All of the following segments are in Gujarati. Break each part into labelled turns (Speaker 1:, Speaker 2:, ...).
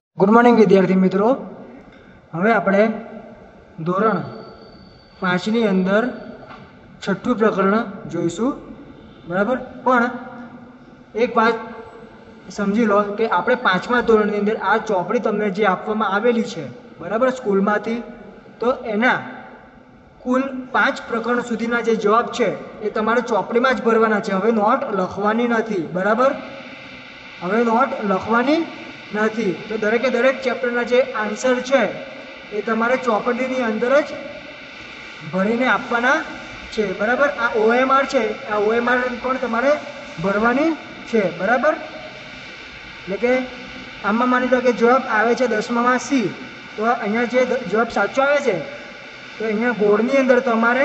Speaker 1: गुड मॉर्निंग विद्यार्थी मित्रों। हवे आपणे धोरण 5 ની અંદર छठ्ठું प्रकरण જોઈશું। बराबर। पण एक बात समझी लो कि આપણે 5મા ધોરણની અંદર આ ચોપડી તમને જે આપવામાં આવેલી છે બરાબર સ્કૂલમાંથી, તો એના કુલ 5 પ્રકરણ સુધીના જે જવાબ છે એ તમારે ચોપડીમાં જ ભરવાના છે। હવે નોટ લખવાની નથી। બરાબર। હવે નોટ લખવાની નથી। તો દરેકે દરેક ચેપ્ટરના જે આન્સર છે એ તમારે ચોપડીની અંદર જ ભરીને આપવાના છે। બરાબર। આ OMR છે, આ OMR પણ તમારે ભરવાની છે। બરાબર। એટલે કે આમાં માની લો કે જવાબ આવે છે 10માં C, તો અહીંયા જે જવાબ સાચો આવે છે તો અહીંયા ગોળની અંદર તમારે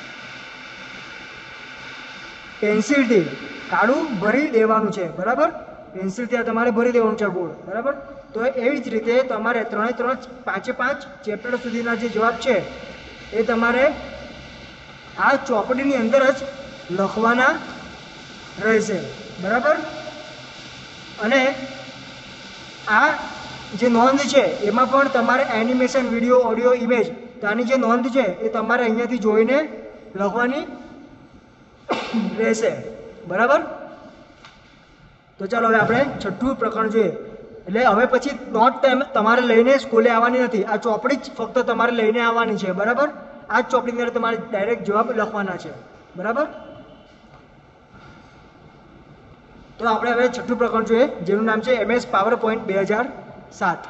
Speaker 1: પેન્સિલથી કાળું ભરી દેવાનું છે। બરાબર। પેન્સિલથી આ તમારે ભરી દેવાનું છે ગોળ। બરાબર। તો એવી જ રીતે તમારે 5 ચેપ્ટર સુધીના જે જવાબ છે એ તમારે આ ચોપડીની અંદર જ લખવાના રહેશે। બરાબર। અને આ જે નોંધ છે એમાં પણ તમારે એનિમેશન, વિડીયો, ઓડિયો, ઇમેજ, તો આની જે નોંધ છે એ તમારે અહીંયાથી જોઈને લખવાની રહેશે। બરાબર। તો ચાલો હવે આપણે છઠ્ઠું પ્રકરણ જોઈએ। એટલે હવે પછી નોટ તમારે લઈને સ્કૂલે આવવાની નથી, આ ચોપડી જ ફક્ત તમારે લઈને આવવાની છે। બરાબર। આ જ ચોપડીની અંદર તમારે ડાયરેક્ટ જવાબ લખવાના છે। બરાબર। તો આપણે હવે છઠ્ઠું પ્રકરણ જોઈએ જેનું નામ છે MS PowerPoint 2007।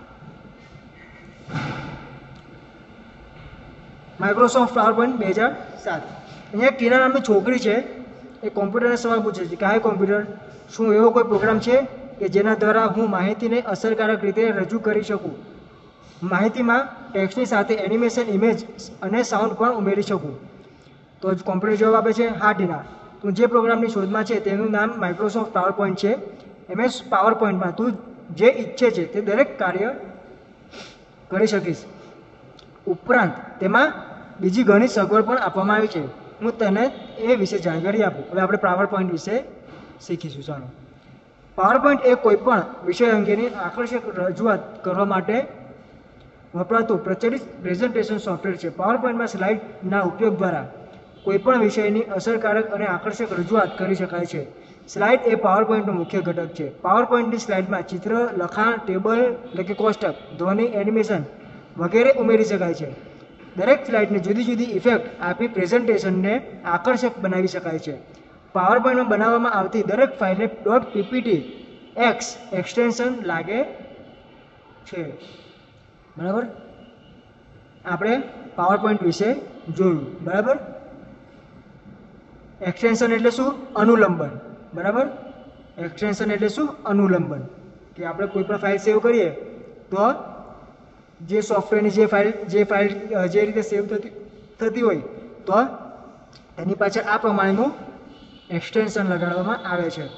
Speaker 1: Microsoft PowerPoint 2007। અહીંયા ટીના નામની છોકરી છે, એ કોમ્પ્યુટરને સવાલ પૂછે છે કે આ કોમ્પ્યુટર, શું એવો કોઈ પ્રોગ્રામ છે કે જેના દ્વારા હું માહિતીને અસરકારક રીતે રજૂ કરી શકું, માહિતીમાં ટેક્સ્ટની સાથે એનિમેશન, ઇમેજ અને સાઉન્ડ પણ ઉમેરી શકું? તો કોમ્પ્યુટર જવાબ આપે છે, હા ટીના, તું જે પ્રોગ્રામની શોધમાં છે તેનું નામ માઇક્રોસોફ્ટ PowerPoint છે। MS PowerPointમાં તું જે ઈચ્છે છે તે દરેક કાર્ય કરી શકીશ। ઉપરાંત તેમાં બીજી ઘણી સગવડ પણ આપવામાં આવી છે। હું તને એ વિશે જાણકારી આપું। હવે આપણે PowerPoint વિશે શીખીશું। ચાલો। PowerPoint એ કોઈપણ વિષય અંગેની આકર્ષક રજૂઆત કરવા માટે વપરાતું પ્રચલિત પ્રેઝન્ટેશન સોફ્ટવેર છે। PowerPointમાં સ્લાઇડના ઉપયોગ દ્વારા કોઈપણ વિષયની અસરકારક અને આકર્ષક રજૂઆત કરી શકાય છે। સ્લાઇડ એ PowerPointનો મુખ્ય ઘટક છે। PowerPointની સ્લાઇડમાં ચિત્ર, લખાણ, ટેબલ એટલે કે કોષ્ટક, ધ્વનિ, એનિમેશન વગેરે ઉમેરી શકાય છે। દરેક સ્લાઇડને જુદી જુદી ઇફેક્ટ આપી પ્રેઝન્ટેશનને આકર્ષક બનાવી શકાય છે। પાવરપોઈન્ટમાં બનાવવામાં આવતી દરેક ફાઇલને .pptx એક્સટેન્શન લાગે છે। બરાબર। આપણે પાવરપોઈન્ટ વિશે જોયું। બરાબર। એક્સટેન્શન એટલે શું? અનુલંબન। બરાબર। એક્સટેન્શન એટલે શું? અનુલંબન। કે આપણે કોઈ પણ ફાઇલ સેવ કરીએ તો જે સોફ્ટવેરની જે રીતે સેવ થતી હોય તો એની પાછળ આ પ્રમાણેનું એક્સટેન્શન લગાડવામાં આવે છે।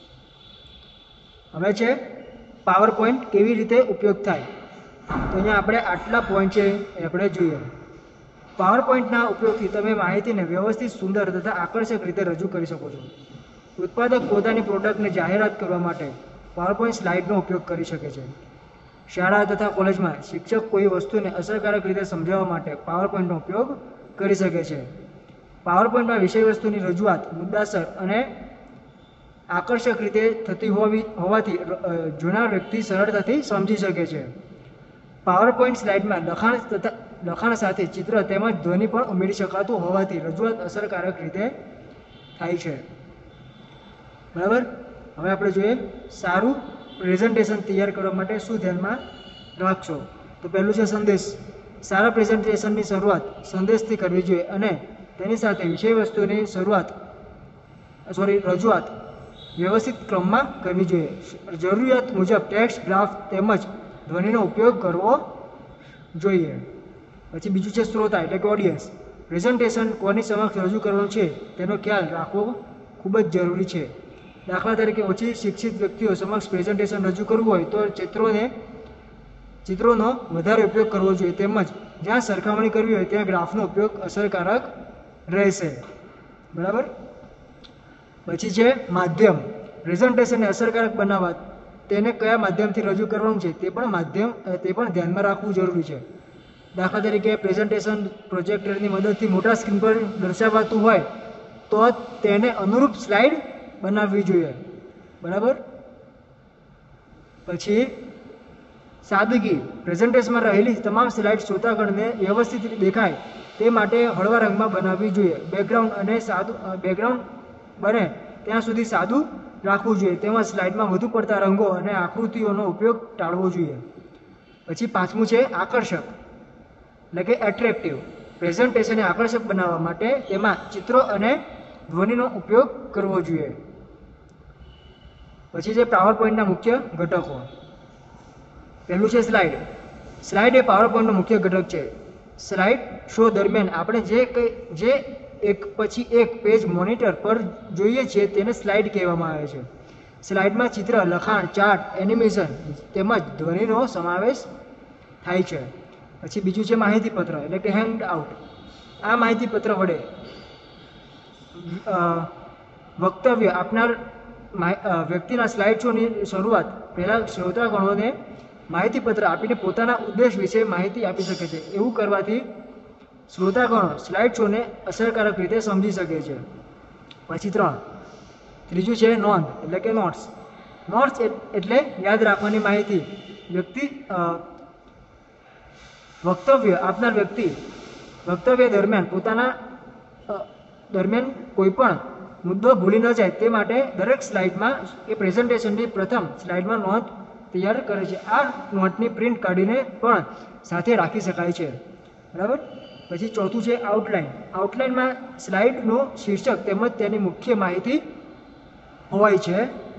Speaker 1: હવે છે પાવરપોઈન્ટ કેવી રીતે ઉપયોગ થાય, તો અહીંયા આપણે આટલા પોઈન્ટ છે એ આપણે જોઈએ। પાવરપોઈન્ટના ઉપયોગથી તમે માહિતીને વ્યવસ્થિત, સુંદર તથા આકર્ષક રીતે રજૂ કરી શકો છો। ઉત્પાદક પોતાની પ્રોડક્ટને જાહેરાત કરવા માટે પાવરપોઈન્ટ સ્લાઇડનો ઉપયોગ કરી શકે છે। શાળા તથા કોલેજમાં શિક્ષક કોઈ વસ્તુને અસરકારક રીતે સમજાવવા માટે પાવરપોઈન્ટનો ઉપયોગ કરી શકે છે। પાવરપોઈન્ટમાં વિષય વસ્તુની રજૂઆત મુદ્દાસર અને આકર્ષક રીતે થતી હોવાથી જૂના વ્યક્તિ સરળતાથી સમજી શકે છે। પાવરપોઈન્ટ સ્લાઇડમાં લખાણ સાથે ચિત્ર તેમજ ધ્વનિ પણ ઉમેરી શકાતું હોવાથી રજૂઆત અસરકારક રીતે થાય છે। બરાબર। હવે આપણે જોઈએ સારું પ્રેઝન્ટેશન તૈયાર કરવા માટે શું ધ્યાનમાં રાખશો। તો પહેલું છે સંદેશ। સારા પ્રેઝન્ટેશનની શરૂઆત સંદેશથી કરવી જોઈએ અને તેની સાથે વિષય વસ્તુની રજૂઆત વ્યવસ્થિત ક્રમમાં કરવી જોઈએ। જરૂરિયાત મુજબ ટેક્સ્ટ, ગ્રાફ તેમજ ધ્વનિનો ઉપયોગ કરવો જોઈએ। પછી બીજું છે શ્રોતા એટલે કે ઓડિયન્સ। પ્રેઝન્ટેશન કોની સમક્ષ રજૂ કરવાનું છે તેનો ખ્યાલ રાખવો ખૂબ જ જરૂરી છે। દાખલા તરીકે ઓછી શિક્ષિત વ્યક્તિઓ સમક્ષ પ્રેઝન્ટેશન રજૂ કરવું હોય તો ચિત્રોનો વધારે ઉપયોગ કરવો જોઈએ, તેમજ જ્યાં સરખામણી કરવી હોય ત્યાં ગ્રાફનો ઉપયોગ અસરકારક રહેશે। બરાબર। પછી છે માધ્યમ। પ્રેઝન્ટેશનને અસરકારક બનાવવા તેને કયા માધ્યમથી રજૂ કરવાનું છે તે પણ ધ્યાનમાં રાખવું જરૂરી છે. દાખલા તરીકે પ્રેઝન્ટેશન પ્રોજેક્ટરની મદદથી મોટા સ્ક્રીન પર દર્શાવાતું હોય તો તેને અનુરૂપ સ્લાઇડ બનાવવી જોઈએ. બરાબર. પછી સાદગી. પ્રેઝન્ટેશનમાં રહેલી તમામ સ્લાઇડ શ્રોતાગણને વ્યવસ્થિત દેખાય તે માટે હળવા રંગમાં બનાવવી જોઈએ. બેકગ્રાઉન્ડ બને ત્યાં સુધી સાદું રાખવું જોઈએ. તેમજ સ્લાઇડમાં વધુ પડતા રંગો અને આકૃતિઓનો ઉપયોગ ટાળવો જોઈએ. પછી પાંચમું છે આકર્ષક, એટલે કે એટ્રેક્ટિવ. પ્રેઝન્ટેશનને આકર્ષક બનાવવા માટે તેમાં ચિત્રો અને ધ્વનિનો ઉપયોગ કરવો જોઈએ. પછી છે પાવર પોઈન્ટના મુખ્ય ઘટકો. પહેલું છે સ્લાઇડ. સ્લાઇડ એ પાવર પોઈન્ટનો મુખ્ય ઘટક છે. સ્લાઇડ શો દરમિયાન આપણે જે એક પછી એક પેજ મોનિટર પર જોઈએ છીએ તેને સ્લાઇડ કહેવામાં આવે છે. સ્લાઇડમાં ચિત્ર, લખાણ, ચાર્ટ, એનિમેશન તેમજ ધ્વનિનો સમાવેશ થાય છે. પછી બીજું છે માહિતીપત્ર, એટલે કે હેન્ડ આઉટ. આ માહિતીપત્ર વડે વક્તવ્ય આપનાર વ્યક્તિના સ્લાઇડ શોની શરૂઆત પહેલાં શ્રોતાગણોને માહિતીપત્ર આપીને પોતાના ઉદ્દેશ વિશે માહિતી આપી શકે છે. એવું કરવાથી શ્રોતાગણો સ્લાઇડ શોને અસરકારક રીતે સમજી શકે છે. પછી ત્રીજું છે નોંધ, એટલે કે નોટ્સ. નોટ્સ એટલે યાદ રાખવાની માહિતી. વક્તવ્ય આપનાર વ્યક્તિ વક્તવ્ય દરમિયાન કોઈ પણ મુદ્દો ભૂલી ન જાય તે માટે દરેક સ્લાઇડમાં એ પ્રેઝન્ટેશનની પ્રથમ સ્લાઇડમાં નોંધ તૈયાર કરે છે. આ નોટની પ્રિન્ટ કાઢીને પણ સાથે રાખી શકાય છે. બરાબર. પછી ચોથું છે આઉટલાઇન. આઉટલાઇનમાં સ્લાઇડનું શીર્ષક તેમજ તેની મુખ્ય માહિતી હોય છે.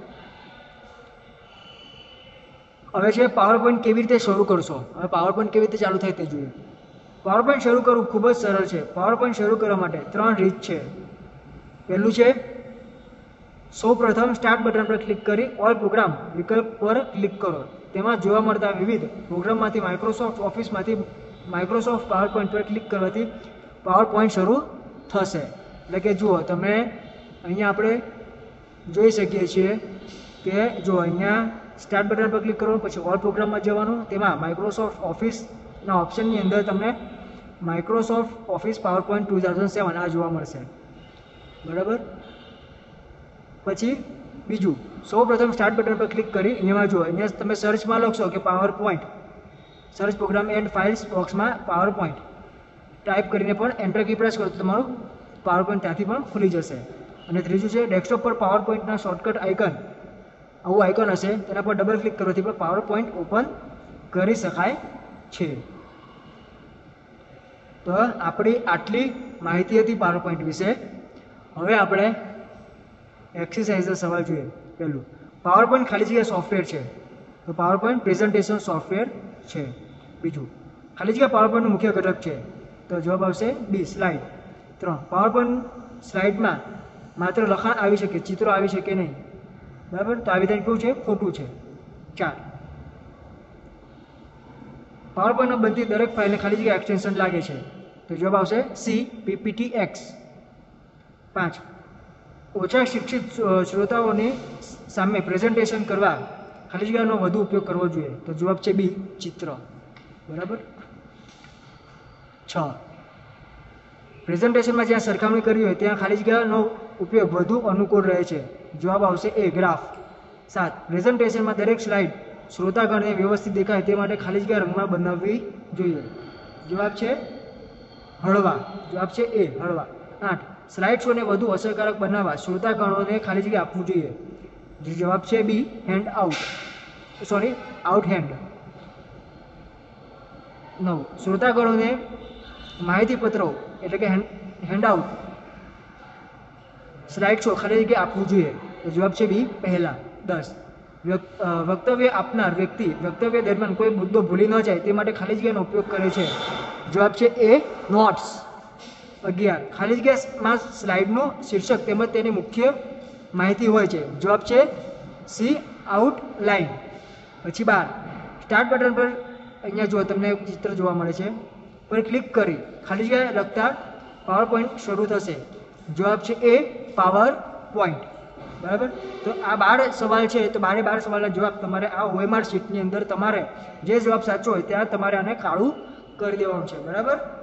Speaker 1: હવે છે પાવર પોઈન્ટ કેવી રીતે શરૂ કરશો. હવે પાવર પોઈન્ટ કેવી રીતે ચાલુ થાય તે જોઈએ. પાવર પોઈન્ટ શરૂ કરવું ખૂબ જ સરળ છે. પાવર પોઈન્ટ શરૂ કરવા માટે 3 રીત છે. પહેલું છે સૌ પ્રથમ સ્ટાર્ટ બટન પર ક્લિક કરી ઓલ પ્રોગ્રામ વિકલ્પ પર ક્લિક કરો. તેમાં જોવા મળતા વિવિધ પ્રોગ્રામમાંથી માઇક્રોસોફ્ટ પાવર પોઈન્ટ પર ક્લિક કરવાથી પાવર પોઈન્ટ શરૂ થશે. એટલે કે જુઓ તમે અહીંયા આપણે જોઈ શકીએ છીએ કે જો અહીંયા સ્ટાર્ટ બટન પર ક્લિક કરો, પછી ઓલ પ્રોગ્રામમાં જવાનું, તેમાં માઇક્રોસોફ્ટ ઓફિસના ઓપ્શનની અંદર તમને માઇક્રોસોફ્ટ ઓફિસ પાવર પોઈન્ટ 2007 આ જોવા મળશે. બરાબર. પછી બીજું સૌ પ્રથમ સ્ટાર્ટ બટન પર ક્લિક કરી એમાં જુઓ, અહીંયા તમે સર્ચમાં લખશો કે PowerPoint, search program and files બોક્સમાં પાવર પોઈન્ટ ટાઈપ કરીને પણ એન્ટર કી પ્રેસ કરો તો તમારું પાવર પોઈન્ટ ત્યાંથી પણ ખુલી જશે. અને ત્રીજું છે ડેસ્કટોપ પર પાવર પોઈન્ટના શોર્ટકટ આઇકન, આવું આઇકન હશે તેના પર ડબલ ક્લિક કરવાથી પણ પાવર પોઈન્ટ ઓપન કરી શકાય છે. તો આપણી આટલી માહિતી હતી પાવર પોઈન્ટ વિશે. હવે આપણે એક્સરસાઇઝનો સવાલ જોઈએ. પહેલું, પાવર પોઈન્ટ ખાલી જગ્યા સોફ્ટવેર છે તો પાવર પોઈન્ટ પ્રેઝન્ટેશન સોફ્ટવેર છે. બીજું, ખાલી જગ્યા પાવર પોઈન્ટનો મુખ્ય ઘટક છે તો જવાબ આવશે બી સ્લાઇડ. 3, પાવર પોઈન્ટ સ્લાઇડમાં માત્ર લખાણ આવી શકે, ચિત્રો આવી શકે નહીં. બરાબર. તો આ વિધાન કેવું છે? ખોટું છે. 4, પાવર પોઈન્ટમાં બનતી દરેક ફાઇલને ખાલી જગ્યા એક્સટેન્શન લાગે છે તો જવાબ આવશે સી PPTX. 5, ઓછા શિક્ષિત શ્રોતાઓની સામે પ્રેઝન્ટેશન કરવા ખાલી જગ્યાનો વધુ ઉપયોગ કરવો જોઈએ તો જવાબ છે બી ચિત્ર. બરાબર. 6, પ્રેઝન્ટેશનમાં જ્યાં સરખામણી કરવી હોય ત્યાં ખાલી જગ્યાનો ઉપયોગ વધુ અનુકૂળ રહે છે. જવાબ આવશે એ ગ્રાફ. 7, પ્રેઝન્ટેશનમાં દરેક સ્લાઇડ શ્રોતાગણને વ્યવસ્થિત દેખાય તે માટે ખાલી જગ્યા રંગમાં બનાવવી જોઈએ. જવાબ છે હળવા. જવાબ છે એ હળવા. 8, સ્લાઇડ શોને વધુ અસરકારક બનાવવા શ્રોતાગણોને ખાલી જગ્યા આપવું જોઈએ. જવાબ છે B hand out. Out hand. 9, શ્રોતાગણોને માહિતીપત્રો એટલે કે હેન્ડઆઉટ સ્લાઇડ શો ખાલી જગ્યા આપવું જોઈએ તો જવાબ છે બી પહેલા. 10, વક્તવ્ય આપનાર વ્યક્તિ વક્તવ્ય દરમિયાન કોઈ મુદ્દો ભૂલી ન જાય તે માટે ખાલી જગ્યાનો ઉપયોગ કરે છે. જવાબ છે એ નોટ્સ. 11, ખાલી જગ્યામાં સ્લાઇડનું શીર્ષક તેમજ તેની મુખ્ય માહિતી હોય છે. જવાબ છે સી આઉટલાઇન. પછી 12, સ્ટાર્ટ બટન પર અહીંયા જો તમને ચિત્ર જોવા મળે છે પર ક્લિક કરી ખાલી જગ્યા લખતા પાવર પોઈન્ટ શરૂ થશે. જવાબ છે એ પાવર પોઈન્ટ. બરાબર. તો આ 12 સવાલ છે, તો 12 સવાલના જવાબ તમારે આ OMR શીટની અંદર તમારે જે જવાબ સાચો હોય ત્યાં તમારે આને કાળું કરી દેવાનું છે. બરાબર.